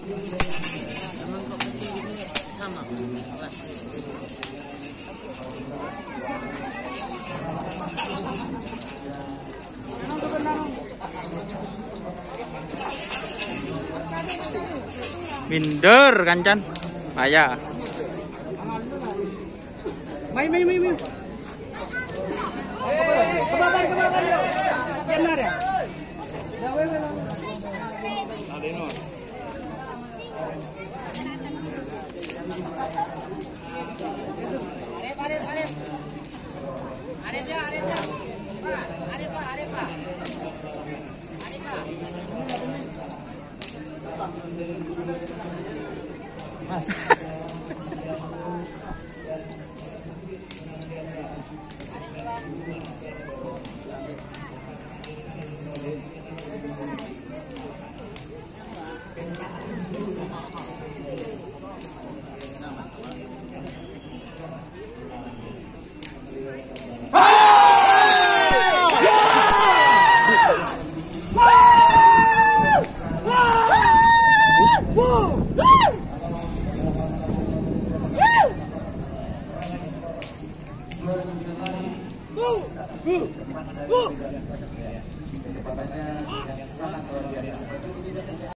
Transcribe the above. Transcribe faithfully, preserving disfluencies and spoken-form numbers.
Emang kompetisi ini sama kelas. Minder kancan. Maya. Mai mai mai mai. Kebabar kebabar. Benar ya? Adeno. Arif Arif Arif. Arif ya Arif ya. Pak, Arif Pak, Arif Pak. Arif Pak. Mas. Woo! Woo!